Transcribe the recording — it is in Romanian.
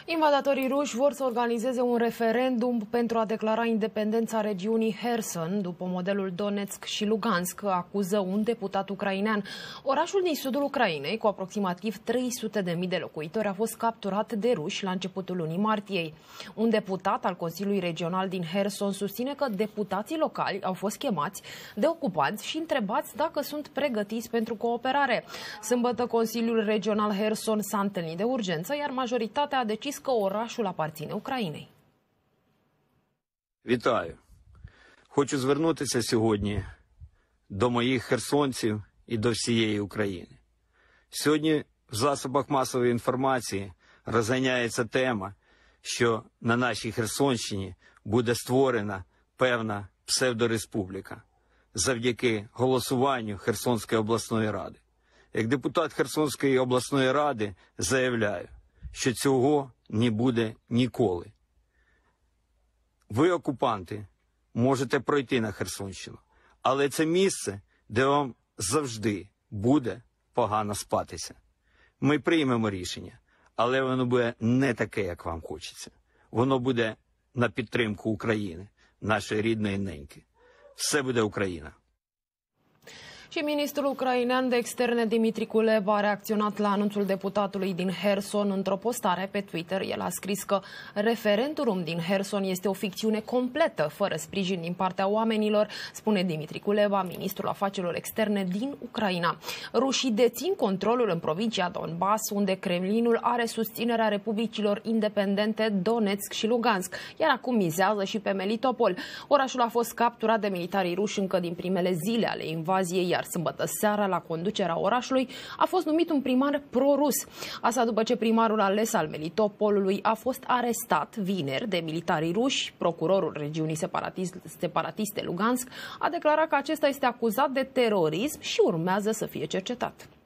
Invadatorii ruși vor să organizeze un referendum pentru a declara independența regiunii Kherson, după modelul Donetsk și Lugansk, acuză un deputat ucrainean. Orașul din sudul Ucrainei, cu aproximativ 300.000 de locuitori, a fost capturat de ruși la începutul lunii martie. Un deputat al Consiliului Regional din Kherson susține că deputații locali au fost chemați de ocupanți și întrebați dacă sunt pregătiți pentru cooperare. Sâmbătă, Consiliul Regional Kherson s-a întâlnit de urgență, iar majoritatea a decis că orașul aparține Україні. Вітаю. Хочу звернутися сьогодні до моїх херсонців і до всієї України. Сьогодні в засобах масової інформації розганяється тема, що на нашій Херсонщині буде створена певна псевдореспубліка завдяки голосуванню Херсонської обласної ради. Як депутат Херсонської обласної ради заявляю, що цього не буде ніколи. Ви, окупанти, можете пройти на Херсонщину, але це місце, де вам завжди буде погано спатися. Ми приймемо рішення, але воно буде не таке, як вам хочеться. Воно буде на підтримку України, нашої рідної неньки. Все буде Україна. Și ministrul ucrainean de externe Dimitri Kuleba a reacționat la anunțul deputatului din Kherson într-o postare pe Twitter. El a scris că referendumul din Kherson este o ficțiune completă, fără sprijin din partea oamenilor, spune Dimitri Kuleba, ministrul afacerilor externe din Ucraina. Rușii dețin controlul în provincia Donbass, unde Kremlinul are susținerea republicilor independente Donetsk și Lugansk, iar acum mizează și pe Melitopol. Orașul a fost capturat de militarii ruși încă din primele zile ale invaziei, iar sâmbătă seara, la conducerea orașului, a fost numit un primar pro-rus. Asta după ce primarul ales al Melitopolului a fost arestat vineri de militarii ruși. Procurorul regiunii separatiste Lugansk a declarat că acesta este acuzat de terorism și urmează să fie cercetat.